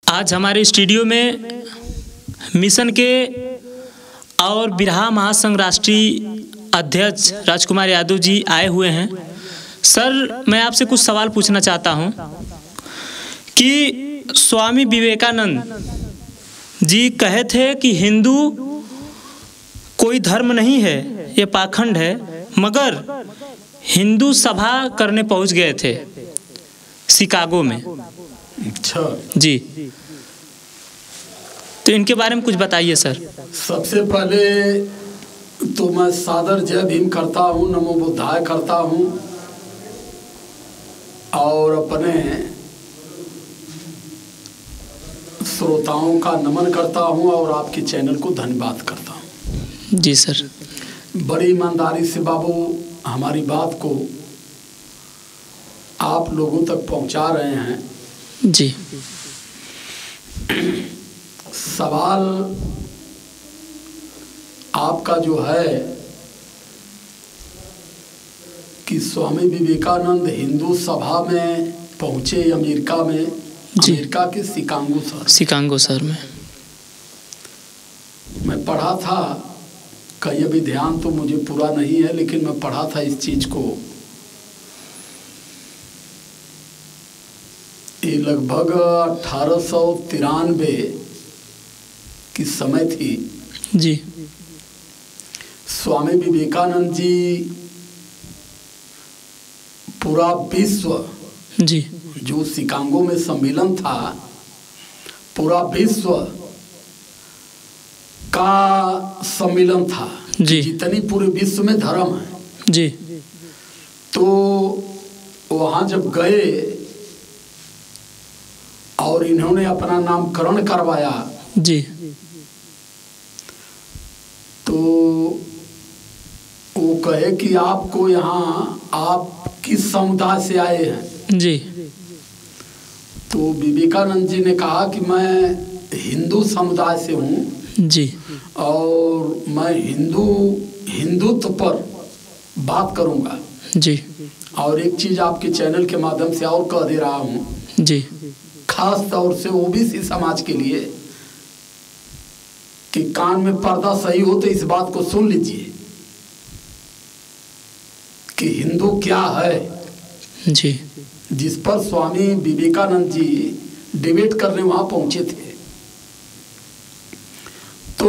आज हमारे स्टूडियो में मिशन के और बिरहा महासंघ राष्ट्रीय अध्यक्ष राजकुमार यादव जी आए हुए हैं। सर, मैं आपसे कुछ सवाल पूछना चाहता हूं कि स्वामी विवेकानंद जी कहे थे कि हिंदू कोई धर्म नहीं है, ये पाखंड है, मगर हिंदू सभा करने पहुंच गए थे शिकागो में। अच्छा जी, तो इनके बारे में कुछ बताइए सर। सबसे पहले तो मैं सादर जय भीम करता हूँ, नमो बुद्धाय करता हूँ और अपने श्रोताओं का नमन करता हूँ और आपके चैनल को धन्यवाद करता हूँ। जी सर। बड़ी ईमानदारी से बाबू हमारी बात को आप लोगों तक पहुँचा रहे हैं। जी। सवाल आपका जो है कि स्वामी विवेकानंद हिंदू सभा में पहुंचे अमेरिका में, अमेरिका के शिकागो शहर में मैं पढ़ा था। कहीं अभी ध्यान तो मुझे पूरा नहीं है, लेकिन मैं पढ़ा था इस चीज को। ये लगभग 1893 की समय थी। जी। स्वामी विवेकानंद जी पूरा विश्व, जी, जो शिकागो में सम्मेलन था, पूरा विश्व का सम्मेलन था। जी। जितनी पूरे विश्व में धर्म है, जी, तो वहां जब गए और इन्होंने अपना नामकरण करवाया, जी, तो वो कहे कि आपको यहाँ, आप किस समुदाय से आए हैं? जी। तो विवेकानंद जी ने कहा कि मैं हिंदू समुदाय से हूँ। जी। और मैं हिंदुत्व पर बात करूँगा। जी। और एक चीज़ आपके चैनल के माध्यम से और कह दे रहा हूँ। जी। खास तौर से ओबीसी समाज के लिए कि कान में पर्दा सही हो तो इस बात को सुन लीजिए कि हिंदू क्या है। जी। जिस पर स्वामी विवेकानंद जी डिबेट करने वहां पहुंचे थे। तो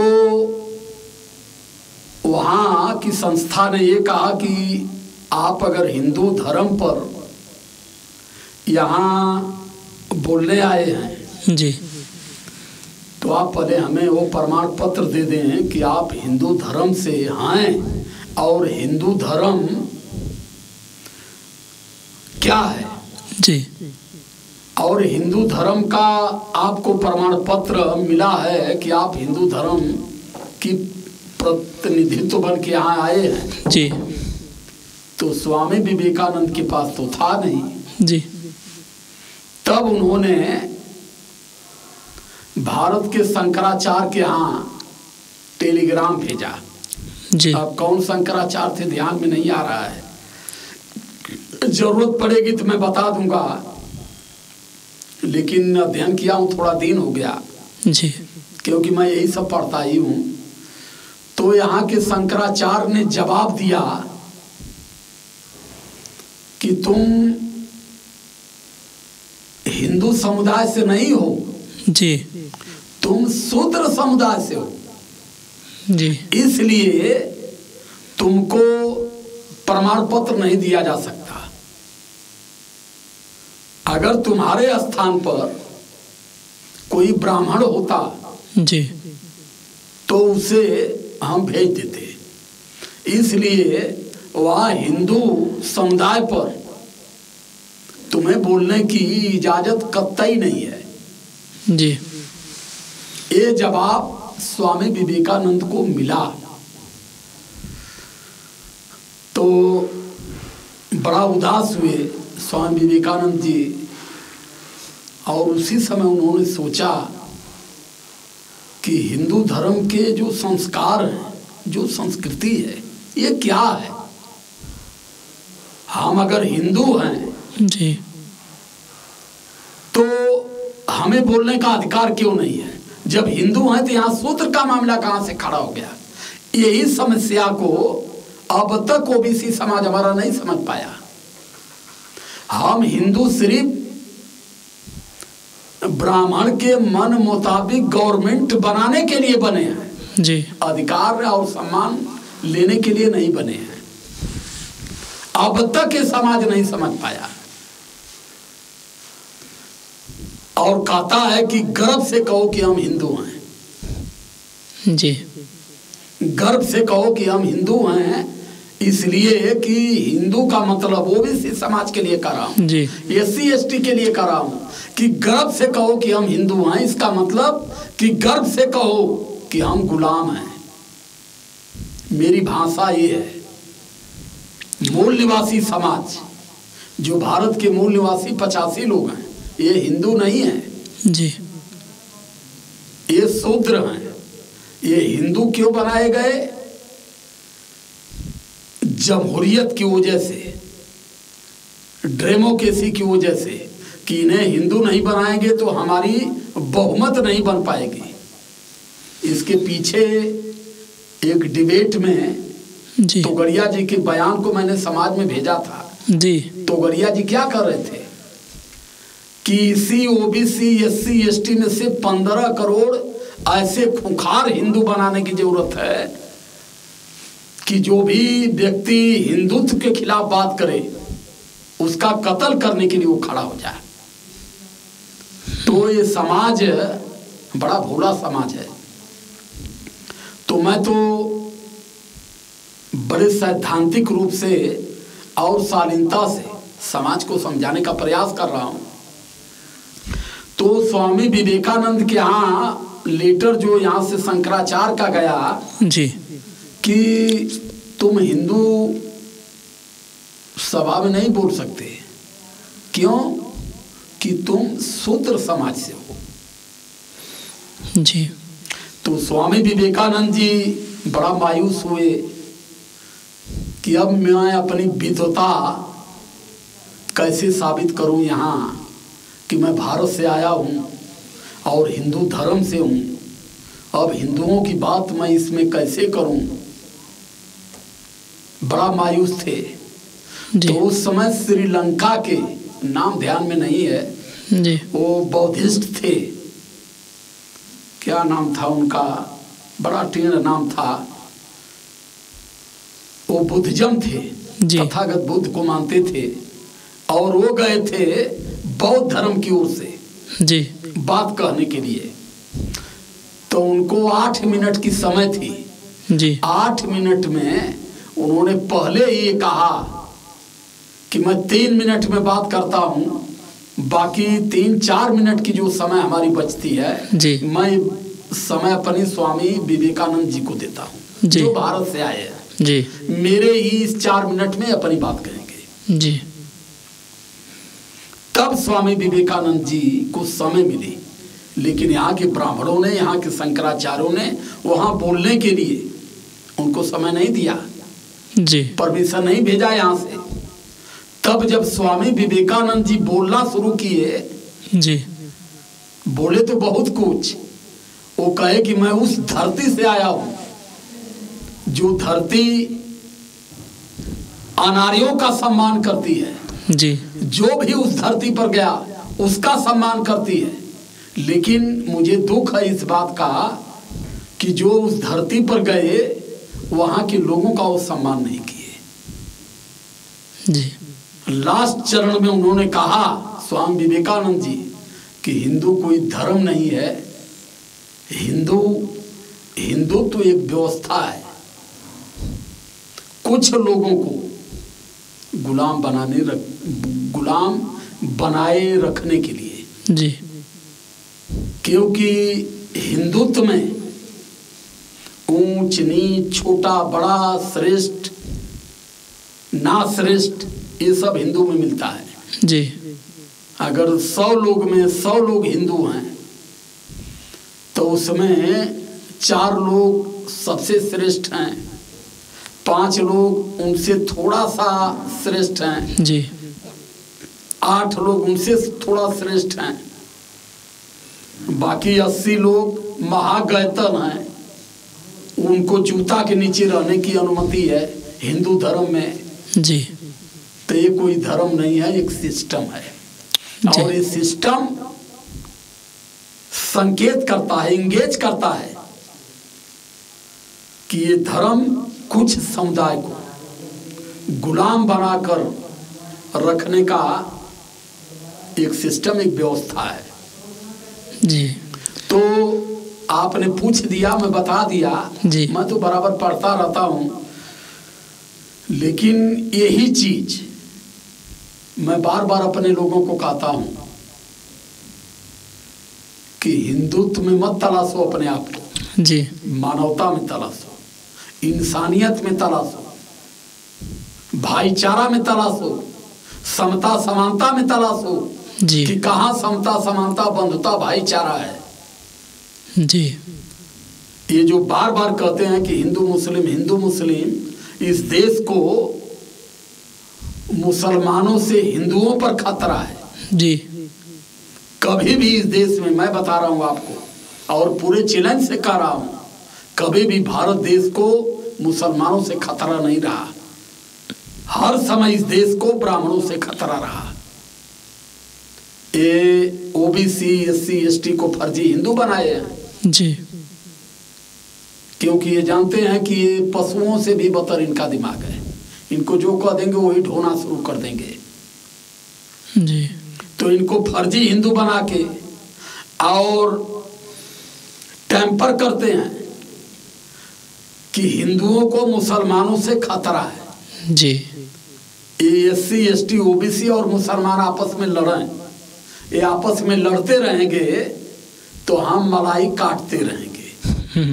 वहां की संस्था ने ये कहा कि आप अगर हिंदू धर्म पर यहाँ बोलने आए हैं, जी, तो आप पहले हमें वो प्रमाण पत्र दे दें कि आप हिंदू धर्म से हैं और हिंदू धर्म क्या है। जी। और हिंदू धर्म का आपको प्रमाण पत्र मिला है कि आप हिंदू धर्म की प्रतिनिधित्व बन के यहाँ आए हैं। जी। तो स्वामी विवेकानंद के पास तो था नहीं। जी। तब उन्होंने भारत के शंकराचार्य के यहाँ टेलीग्राम भेजा। जी। अब कौन शंकराचार्य थे ध्यान में नहीं आ रहा है, जरूरत पड़ेगी तो मैं बता दूंगा, लेकिन अध्ययन किया हूँ, थोड़ा दिन हो गया। जी। क्योंकि मैं यही सब पढ़ता ही हूँ। तो यहाँ के शंकराचार्य ने जवाब दिया कि तुम हिंदू समुदाय से नहीं हो, जी, तुम शूद्र समुदाय से हो। जी। इसलिए तुमको प्रमाण पत्र नहीं दिया जा सकता। अगर तुम्हारे स्थान पर कोई ब्राह्मण होता, जी, तो उसे हम भेज देते। इसलिए वह हिंदू समुदाय पर तुम्हें बोलने की इजाजत कतई नहीं है। जी। ये जवाब स्वामी विवेकानंद को मिला। तो बड़ा उदास हुए स्वामी विवेकानंद जी, और उसी समय उन्होंने सोचा कि हिंदू धर्म के जो संस्कार हैं, जो संस्कृति है, ये क्या है। हम अगर हिंदू हैं, जी, तो हमें बोलने का अधिकार क्यों नहीं है? जब हिंदू हैं तो यहाँ शूद्र का मामला कहाँ से खड़ा हो गया? यही समस्या को अब तक ओबीसी समाज हमारा नहीं समझ पाया। हम हिंदू सिर्फ ब्राह्मण के मन मुताबिक गवर्नमेंट बनाने के लिए बने हैं जी, अधिकार और सम्मान लेने के लिए नहीं बने हैं। अब तक ये समाज नहीं समझ पाया और कहता है कि गर्व से कहो कि हम हिंदू हैं जी, गर्व से कहो कि हम हिंदू हैं, इसलिए कि हिंदू का मतलब ओबीसी समाज के लिए कर रहा हूं जी, एससी एसटी के लिए कर रहा हूं कि गर्व से कहो कि हम हिंदू हैं। इसका मतलब कि गर्व से कहो कि हम गुलाम हैं। मेरी भाषा ये है। मूल निवासी समाज, जो भारत के मूल निवासी 85 लोग हैं, ये हिंदू नहीं है जी, ये शूद्र हैं। ये हिंदू क्यों बनाए गए? जमहूरियत की वजह से, डेमोक्रेसी की वजह से, कि इन्हें हिंदू नहीं बनाएंगे तो हमारी बहुमत नहीं बन पाएगी। इसके पीछे एक डिबेट में जी, तोगड़िया जी के बयान को मैंने समाज में भेजा था। जी, तोगड़िया जी क्या कर रहे थे कि इसी ओबीसी एससी एसटी में से 15 करोड़ ऐसे खुंखार हिंदू बनाने की जरूरत है कि जो भी व्यक्ति हिंदुत्व के खिलाफ बात करे उसका कत्ल करने के लिए वो खड़ा हो जाए। तो ये समाज बड़ा भोला समाज है। तो मैं तो बड़े सैद्धांतिक रूप से और शालीनता से समाज को समझाने का प्रयास कर रहा हूं। तो स्वामी विवेकानंद के यहाँ लेटर जो यहाँ से शंकराचार्य का गया जी, कि तुम हिंदू सभा में नहीं बोल सकते, क्यों? कि तुम शूद्र समाज से हो। जी, तो स्वामी विवेकानंद जी बड़ा मायूस हुए कि अब मैं अपनी विद्वता कैसे साबित करूं यहाँ कि मैं भारत से आया हूं और हिंदू धर्म से हूं। अब हिंदुओं की बात मैं इसमें कैसे करूं? बड़ा मायूस थे। जी, तो उस समय श्रीलंका के, नाम ध्यान में नहीं है, जी, वो बौद्धिस्ट थे। क्या नाम था उनका? बड़ा टेढ़ नाम था। वो बुद्धिज्म थे, जी, तथागत बुद्ध को मानते थे और वो गए थे बौद्ध धर्म की ओर से जी, बात कहने के लिए। तो उनको 8 मिनट की समय थी। जी, 8 मिनट में उन्होंने पहले ही कहा कि मैं 3 मिनट में बात करता हूं, बाकी 3-4 मिनट की जो समय हमारी बचती है जी, मैं समय अपने स्वामी विवेकानंद जी को देता हूं, जी, जो भारत से आए हैं। जी, मेरे ही इस 4 मिनट में अपनी बात करेंगे। जी, तब स्वामी विवेकानंद जी को समय मिली, लेकिन यहाँ के ब्राह्मणों ने, यहाँ के शंकराचार्यों ने वहां बोलने के लिए उनको समय नहीं दिया, जी, परमिशन नहीं भेजा यहाँ से। तब जब स्वामी विवेकानंद जी बोलना शुरू किए, जी, बोले तो बहुत कुछ। वो कहे कि मैं उस धरती से आया हूं जो धरती अनार्यों का सम्मान करती है, जी, जो भी उस धरती पर गया उसका सम्मान करती है। लेकिन मुझे दुख है इस बात का कि जो उस धरती पर गए वहां के लोगों का वो सम्मान नहीं किए। जी, लास्ट चरण में उन्होंने कहा, स्वामी विवेकानंद जी, कि हिंदू कोई धर्म नहीं है, हिंदू तो एक व्यवस्था है कुछ लोगों को गुलाम बनाए रखने के लिए। जी, क्योंकि हिंदुत्व में ऊंच नीच, छोटा बड़ा, श्रेष्ठ ना श्रेष्ठ, ये सब हिंदू में मिलता है। जी, अगर 100 लोग में 100 लोग हिंदू हैं तो उसमें 4 लोग सबसे श्रेष्ठ हैं, 5 लोग उनसे थोड़ा सा श्रेष्ठ हैं, जी, 8 लोग उनसे थोड़ा श्रेष्ठ हैं। बाकी 80 लोग महागैतन हैं, उनको जूता के नीचे रहने की अनुमति है हिंदू धर्म में जी। तो ये कोई धर्म नहीं है, एक सिस्टम है। और ये सिस्टम संकेत करता है, इंगेज करता है कि ये धर्म कुछ समुदाय को गुलाम बनाकर रखने का एक सिस्टम, एक व्यवस्था है जी। तो आपने पूछ दिया, मैं बता दिया जी। मैं तो बराबर पढ़ता रहता हूँ, लेकिन यही चीज मैं बार बार अपने लोगों को कहता हूँ कि हिंदुत्व में मत तलाशो अपने आप को जी, मानवता में तलाशो, इंसानियत में तलाशो, भाईचारा में तलाशो, समता समानता में तलाशो जी कि कहाँ समता समानता बंधुता भाईचारा है जी। ये जो बार बार कहते हैं कि हिंदू मुस्लिम, इस देश को मुसलमानों से हिंदुओं पर खतरा है जी। कभी भी इस देश में, मैं बता रहा हूं आपको और पूरे चैलेंज से कह रहा हूं, कभी भी भारत देश को मुसलमानों से खतरा नहीं रहा। हर समय इस देश को ब्राह्मणों से खतरा रहा। ये ओबीसी एससी एसटी को फर्जी हिंदू बनाए हैं जी, क्योंकि ये जानते हैं कि ये पशुओं से भी बदतर इनका दिमाग है। इनको जो कह देंगे वही ढोना शुरू कर देंगे जी। तो इनको फर्जी हिंदू बना के और टेम्पर करते हैं कि हिंदुओं को मुसलमानों से खतरा है जी। ये एससी एसटी ओबीसी और मुसलमान आपस में लड़ें, ये आपस में लड़ते रहेंगे तो हम मलाई काटते रहेंगे।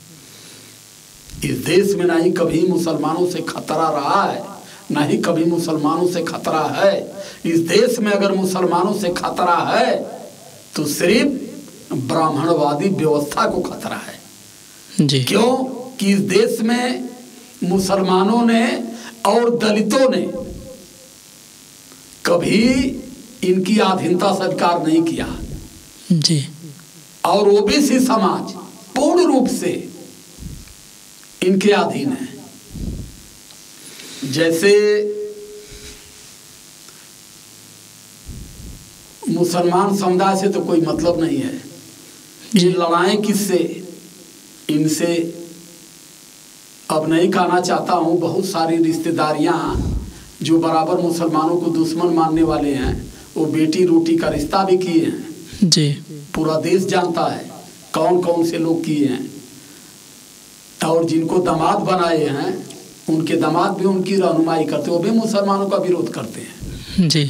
इस देश में ना ही कभी मुसलमानों से खतरा रहा है, ना ही कभी मुसलमानों से खतरा है। इस देश में अगर मुसलमानों से खतरा है तो सिर्फ ब्राह्मणवादी व्यवस्था को खतरा है जी। क्यों कि इस देश में मुसलमानों ने और दलितों ने कभी इनकी अधीनता स्वीकार नहीं किया जी। और ओबीसी समाज पूर्ण रूप से इनके अधीन है। जैसे मुसलमान समुदाय से तो कोई मतलब नहीं है, ये लड़ाएं किससे, इनसे। अब नहीं कहना चाहता हूं, बहुत सारी रिश्तेदारियां जो बराबर मुसलमानों को दुश्मन मानने वाले हैं वो बेटी रोटी का रिश्ता भी किए हैं जी। पूरा देश जानता है कौन कौन से लोग किए हैं। और जिनको दामाद बनाए हैं उनके दामाद भी उनकी रहनुमाई करते, वो भी मुसलमानों का विरोध करते हैं जी।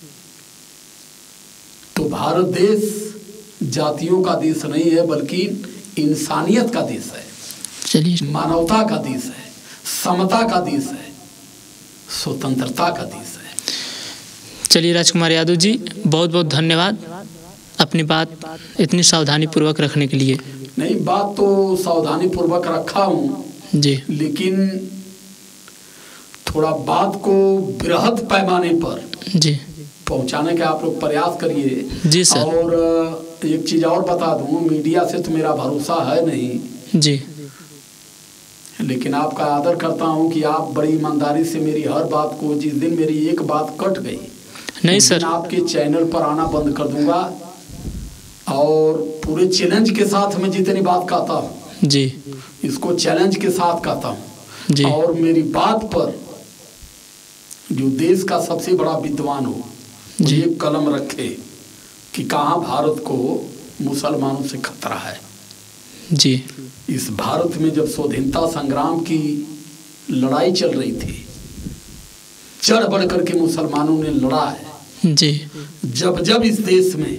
तो भारत देश जातियों का देश नहीं है बल्कि इंसानियत का देश है, चलिए, मानवता का देश है, समता का देश है, स्वतंत्रता का देश है। चलिए राजकुमार यादव जी, बहुत बहुत धन्यवाद अपनी बात इतनी सावधानी पूर्वक रखने के लिए। नहीं, बात तो सावधानी पूर्वक रखा हूँ जी, लेकिन थोड़ा बात को बृहद पैमाने पर जी पहुंचाने का आप लोग प्रयास करिए। जी सर। और एक चीज और बता दूं, मीडिया से तो मेरा भरोसा है नहीं जी, लेकिन आपका आदर करता हूं कि आप बड़ी ईमानदारी से मेरी हर बात को, जिस दिन मेरी एक बात कट गई नहीं उस दिन सर, आपके चैनल पर आना बंद कर दूंगा और पूरे चैलेंज के साथ मैं जितनी बात कहता हूँ जी इसको चैलेंज के साथ कहता हूँ। जी और मेरी बात पर जो देश का सबसे बड़ा विद्वान हो जी। ये कलम रखे कि कहाँ भारत को मुसलमानों से खतरा है। जी इस भारत में जब स्वाधीनता संग्राम की लड़ाई चल रही थी, चढ़ बढ़ करके मुसलमानों ने लड़ा है। जी जब जब इस देश में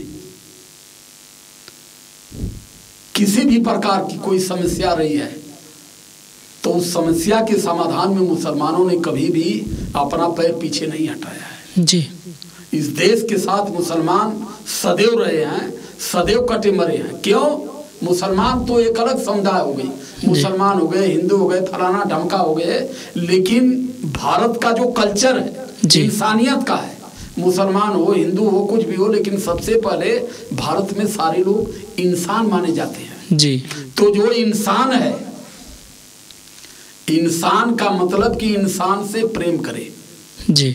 किसी भी प्रकार की कोई समस्या रही है तो उस समस्या के समाधान में मुसलमानों ने कभी भी अपना पैर पीछे नहीं हटाया है। जी इस देश के साथ मुसलमान सदैव रहे हैं, सदैव कटे मरे हैं। क्यों? मुसलमान तो एक अलग समुदाय हो गई, मुसलमान हो गए, हिंदू हो गए, फलाना ढमका हो गए, लेकिन भारत का जो कल्चर है इंसानियत का है। मुसलमान हो, हिंदू हो, कुछ भी हो, लेकिन सबसे पहले भारत में सारे लोग इंसान माने जाते हैं। जी तो जो इंसान है, इंसान का मतलब कि इंसान से प्रेम करे। जी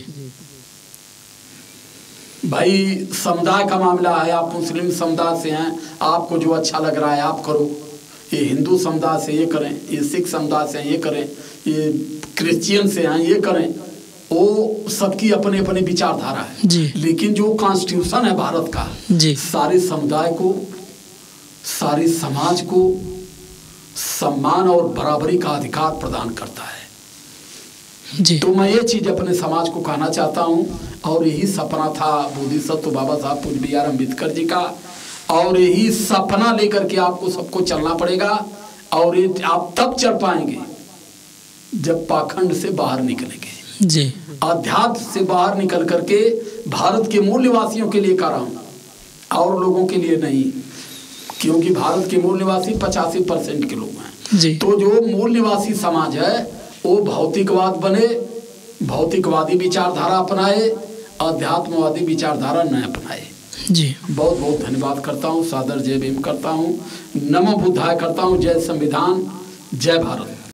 भाई समुदाय का मामला है, आप मुस्लिम समुदाय से हैं, आपको जो अच्छा लग रहा है आप करो, ये हिंदू समुदाय से ये करें, ये सिख समुदाय से ये करें, ये क्रिश्चियन से हैं ये करें, वो सबकी अपने अपने विचारधारा है। जी लेकिन जो कॉन्स्टिट्यूशन है भारत का, जी सारे समुदाय को, सारे समाज को सम्मान और बराबरी का अधिकार प्रदान करता है। जी तो मैं ये चीज अपने समाज को कहना चाहता हूँ, और यही सपना था बोधिसत्व बाबा साहब पूज्य B.R. अम्बेडकर जी का, और यही सपना लेकर के आपको सबको चलना पड़ेगा। और ये आप तब चल पाएंगे जब पाखंड से बाहर निकलेंगे। जी अध्यात्म से बाहर निकल करके भारत के मूल निवासियों के लिए कर रहा हूँ, और लोगों के लिए नहीं, क्योंकि भारत के मूल निवासी 85% के लोग हैं। जी तो जो मूल निवासी समाज है वो भौतिकवाद बने, भौतिकवादी विचारधारा अपनाए, अध्यात्मवादी विचारधारा न अपनाए। जी बहुत बहुत धन्यवाद करता हूँ, सादर जय भीम करता हूँ, नमो बुद्धाय करता हूँ। जय संविधान, जय भारत।